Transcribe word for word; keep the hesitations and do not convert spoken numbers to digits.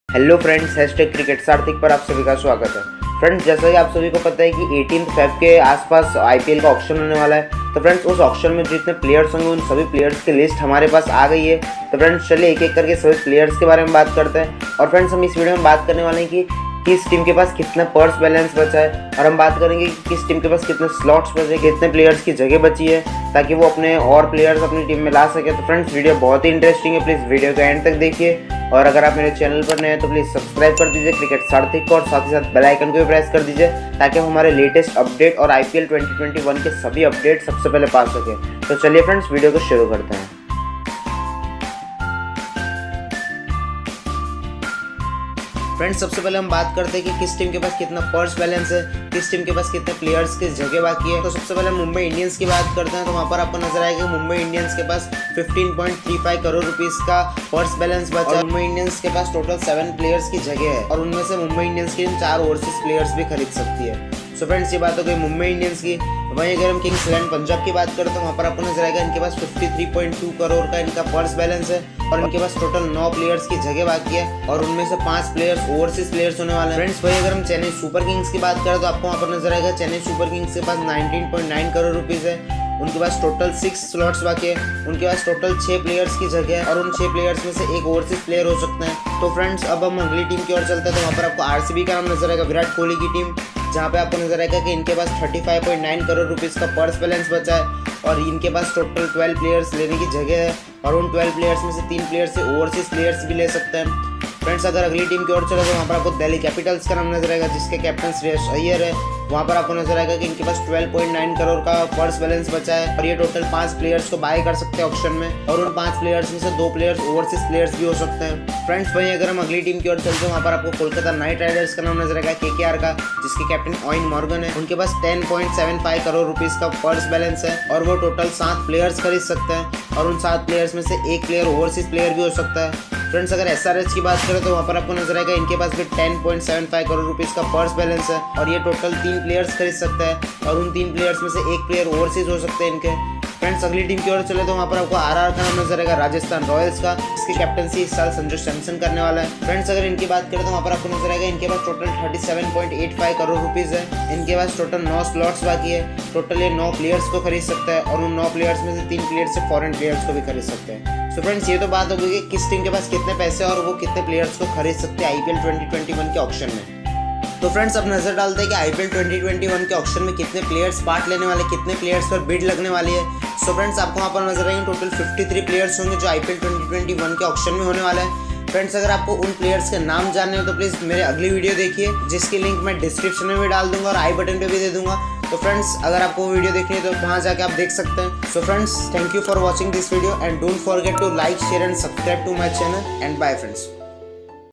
Hello friends, hashtag cricket Sarthik पर आप सभी का स्वागत है। फ्रेंड्स, जैसा कि आप सभी को पता है कि अठारह फेब के आसपास आईपीएल का ऑक्शन होने वाला है। तो फ्रेंड्स, उस ऑक्शन में जितने प्लेयर्स होंगे उन सभी प्लेयर्स की लिस्ट हमारे पास आ गई है। तो फ्रेंड्स, चलिए एक एक करके सभी प्लेयर्स के बारे में बात करते हैं। और फ्रेंड्स, हम इस वीडियो में बात करने वाले हैं कि किस टीम के पास कितना पर्स बैलेंस बचा है, और हम बात करेंगे कि किस टीम के पास कितने स्लॉट्स बचे, कितने प्लेयर्स की जगह बची है, ताकि वो अपने और प्लेयर्स अपनी टीम में ला सके। तो फ्रेंड्स, वीडियो बहुत ही इंटरेस्टिंग है, प्लीज़ वीडियो को एंड तक देखिए। और अगर आप मेरे चैनल पर नए हैं तो प्लीज़ सब्सक्राइब कर दीजिए क्रिकेट सार्थिक को, और साथ ही साथ बेल आइकन को भी प्रेस कर दीजिए ताकि हम हमारे लेटेस्ट अपडेट और आईपीएल ट्वेंटी ट्वेंटी वन के सभी अपडेट सबसे पहले पा सकें। तो चलिए फ्रेंड्स, वीडियो को शुरू करते हैं। फ्रेंड्स, सबसे पहले हम बात करते हैं कि किस टीम के पास कितना पर्स बैलेंस है, किस टीम के पास कितने प्लेयर्स की जगह बाकी है। तो सबसे पहले मुंबई इंडियंस की बात करते हैं। तो वहाँ पर आपको नजर आएगा कि मुंबई इंडियंस के पास पंद्रह पॉइंट तीन पाँच करोड़ रुपीस का पर्स बैलेंस बचा है। मुंबई इंडियंस के पास टोटल सेवन प्लेयर्स की जगह है, और उनमें से मुंबई इंडियंस की टीम चार ओवरसीज प्लेयर्स भी खरीद सकती है। सो फ्रेंड्स, ये बात हो गई मुंबई इंडियंस की। वहीं अगर हम किंग्स इलेवन पंजाब की बात करें तो वहाँ पर आपको नजर आएगा इनके पास तिरेपन पॉइंट दो करोड़ का इनका पर्स बैलेंस है, और इनके पास टोटल नौ प्लेयर्स की जगह बाकी है, और उनमें से पांच प्लेयर्स ओवरसीज प्लेयर्स होने वाले हैं। फ्रेंड्स, वहीं अगर हम चेन्नई सुपर किंग्स की बात करें तो आपको वहाँ पर नजर आएगा चेन्नई सुपर किंग्स के पास उन्नीस पॉइंट नौ करोड़ रुपीस है। उनके पास टोटल सिक्स स्लॉट्स बाकी है, उनके पास टोटल छह प्लेयर्स की जगह है, और उन छह प्लेयर्स में से एक ओवरसीज प्लेयर हो सकते हैं। तो फ्रेंड्स, अब हम अगली टीम की ओर चलते हैं। तो वहाँ पर आपको आरसीबी का नाम नजर आएगा, विराट कोहली की टीम, जहाँ पे आपको नजर आएगा कि इनके पास पैंतीस पॉइंट नौ करोड़ रुपीस का पर्स बैलेंस बचा है, और इनके पास टोटल बारह प्लेयर्स लेने की जगह है, और उन बारह प्लेयर्स में से तीन प्लेयर्स से ओवरसीज प्लेयर्स भी ले सकते हैं। फ्रेंड्स, अगर अगली टीम की ओर चले तो वहाँ पर आपको दिल्ली कैपिटल्स का नाम नजर आएगा, जिसके कैप्टन श्रेयस अय्यर है। वहाँ पर आपको नजर आएगा कि इनके पास बारह पॉइंट नौ करोड़ का पर्स बैलेंस बचा है, और ये टोटल पांच प्लेयर्स को बाय कर सकते हैं ऑक्शन में, और उन पांच प्लेयर्स में से दो प्लेयर्स ओवरसीज प्लेयर्स भी हो सकते हैं। फ्रेंड्स, वहीं अगर हम अगली टीम की ओर चलते हैं वहाँ पर आपको कोलकाता नाइट राइडर्स का नाम नजर आएगा, केकेआर का, जिसके कैप्टन ऑयन मॉर्गन है। उनके पास दस पॉइंट सात पाँच करोड़ रुपीस का पर्स बैलेंस है, और वो टोटल सात प्लेयर्स खरीद सकते हैं, और उन सात प्लेयर्स में से एक प्लेयर ओवरसीज प्लेयर भी हो सकता है। फ्रेंड्स, अगर एसआरएच की बात करें तो वहाँ पर आपको नजर आएगा इनके पास भी दस पॉइंट सात पाँच करोड़ रुपीस का पर्स बैलेंस है, और ये टोटल तीन प्लेयर्स खरीद सकता है, और उन तीन प्लेयर्स में से एक प्लेयर ओवरसीज हो सकते हैं इनके। फ्रेंड्स, अगली टीम की ओर चले तो वहाँ पर आपको आरआर का नाम नजर आएगा, राजस्थान रॉयल्स का, इसकी कैप्टनसी इस साल संजू सैमसन करने वाला है। फ्रेंड्स, अगर इनकी बात करें तो वहाँ पर आपको नजर आएगा इनके पास टोटल सैंतीस पॉइंट आठ पाँच करोड़ रुपीस है। इनके पास टोटल नौ स्लॉट्स बाकी है, टोटल ये नौ प्लेयर्स को खरीद सकता है, और उन नौ प्लेयर्स में से तीन प्लेयर्स से फॉरेन प्लेयर्स को भी खरीद सकते हैं। तो फ्रेंड्स, ये तो बात हो गई कि किस टीम के पास कितने पैसे और वो कितने प्लेयर्स को खरीद सकते हैं आईपीएल ट्वेंटी ट्वेंटी वन के ऑक्शन में। तो फ्रेंड्स, अब नजर डालते हैं कि आईपीएल ट्वेंटी ट्वेंटी वन के ऑक्शन में कितने प्लेयर्स पार्ट लेने वाले, कितने प्लेयर्स पर बिड लगने वाली है। सो फ्रेंड्स, आपको वहाँ पर नजर आएंगे टोटल तिरेपन प्लेयर्स होंगे जो आईपीएल ट्वेंटी ट्वेंटी वन के ऑक्शन में होने वाला है। फ्रेंड्स, अगर आपको उन प्लेयर्स के नाम जानने हो तो प्लीज़ मेरे अगली वीडियो देखिए, जिसकी लिंक मैं डिस्क्रिप्शन में भी डाल दूंगा और आई बटन पे भी दे दूंगा। तो फ्रेंड्स, अगर आपको वीडियो देखनी है तो वहाँ जाके आप देख सकते हैं। So friends, thank you for watching this video, and don't forget to like, share and subscribe to my channel, and bye friends.